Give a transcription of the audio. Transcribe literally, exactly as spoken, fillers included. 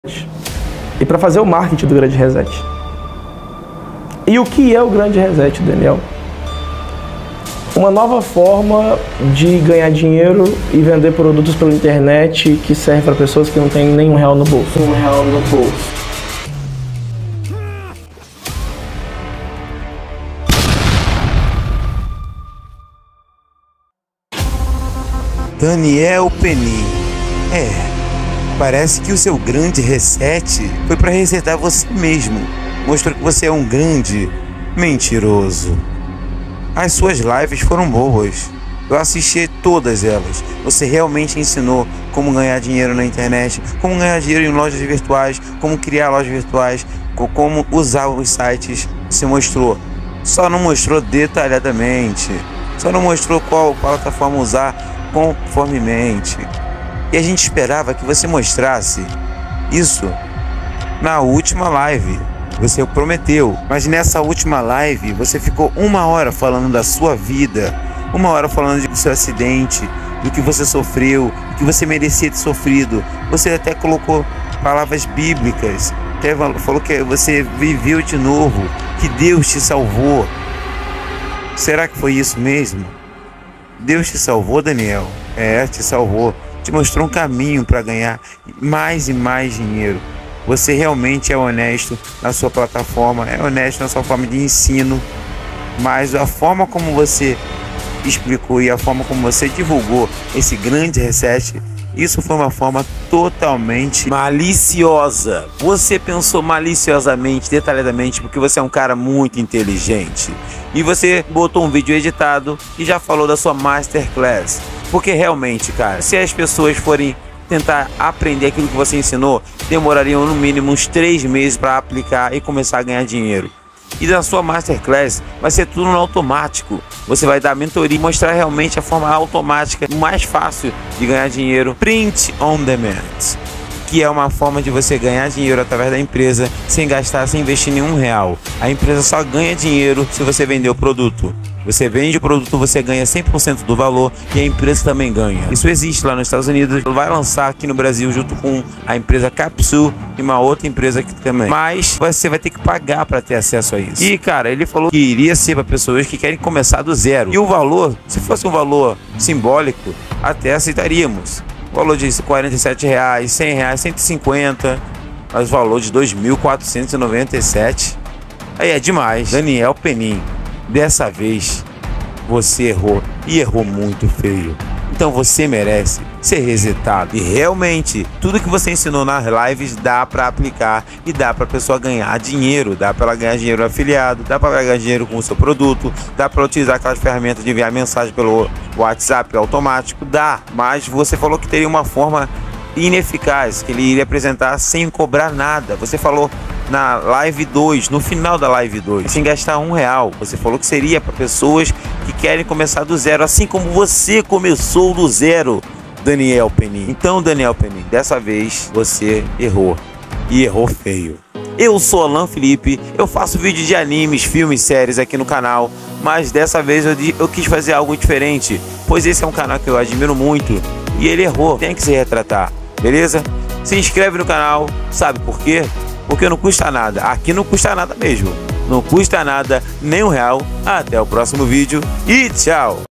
E para fazer o marketing do Grande Reset. E o que é o Grande Reset, Daniel? Uma nova forma de ganhar dinheiro e vender produtos pela internet que serve para pessoas que não têm nenhum real no bolso. Um real no bolso. Daniel Penin. É, parece que o seu grande reset foi para resetar você mesmo. Mostrou que você é um grande mentiroso. As suas lives foram boas. Eu assisti todas elas. Você realmente ensinou como ganhar dinheiro na internet, como ganhar dinheiro em lojas virtuais, como criar lojas virtuais, como usar os sites. Você mostrou. Só não mostrou detalhadamente. Só não mostrou qual plataforma usar conformemente. E a gente esperava que você mostrasse isso na última live. Você prometeu, mas nessa última live você ficou uma hora falando da sua vida, uma hora falando do seu acidente, do que você sofreu, do que você merecia ter sofrido. Você até colocou palavras bíblicas, até falou que você viveu de novo, que Deus te salvou. Será que foi isso mesmo? Deus te salvou, Daniel? É, te salvou. Te mostrou um caminho para ganhar mais e mais dinheiro. Você realmente é honesto na sua plataforma, é honesto na sua forma de ensino, mas a forma como você explicou e a forma como você divulgou esse grande reset, isso foi uma forma totalmente maliciosa. Você pensou maliciosamente, detalhadamente, porque você é um cara muito inteligente. E você botou um vídeo editado e já falou da sua Masterclass. Porque realmente, cara, se as pessoas forem tentar aprender aquilo que você ensinou, demorariam no mínimo uns três meses para aplicar e começar a ganhar dinheiro. E na sua Masterclass vai ser tudo no automático. Você vai dar mentoria e mostrar realmente a forma automática mais fácil de ganhar dinheiro. Print on demand, que é uma forma de você ganhar dinheiro através da empresa sem gastar, sem investir nenhum real. A empresa só ganha dinheiro se você vender o produto. Você vende o produto, você ganha cem por cento do valor e a empresa também ganha. Isso existe lá nos Estados Unidos, vai lançar aqui no Brasil junto com a empresa Capsule e uma outra empresa aqui também. Mas você vai ter que pagar para ter acesso a isso. E cara, ele falou que iria ser para pessoas que querem começar do zero. E o valor, se fosse um valor simbólico, até aceitaríamos. O valor de quarenta e sete reais, cem reais, cento e cinquenta, mas o valor de dois mil quatrocentos e noventa e sete, aí é demais. Daniel Penin, dessa vez você errou e errou muito feio. Então você merece ser resetado. E realmente, tudo que você ensinou nas lives dá para aplicar e dá para a pessoa ganhar dinheiro. Dá para ela ganhar dinheiro afiliado, dá para ganhar dinheiro com o seu produto, dá para utilizar aquelas ferramentas de enviar mensagem pelo WhatsApp automático, dá. Mas você falou que teria uma forma ineficaz, que ele iria apresentar sem cobrar nada. Você falou na live dois, no final da live dois, sem gastar um real. Você falou que seria para pessoas que querem começar do zero, assim como você começou do zero, Daniel Penin. Então, Daniel Penin, dessa vez você errou e errou feio. Eu sou Alan Felipe, eu faço vídeo de animes, filmes, séries aqui no canal, mas dessa vez eu, eu quis fazer algo diferente, pois esse é um canal que eu admiro muito e ele errou, tem que se retratar, beleza? Se inscreve no canal, sabe por quê? Porque não custa nada, aqui não custa nada mesmo, não custa nada, nem um real. Até o próximo vídeo e tchau!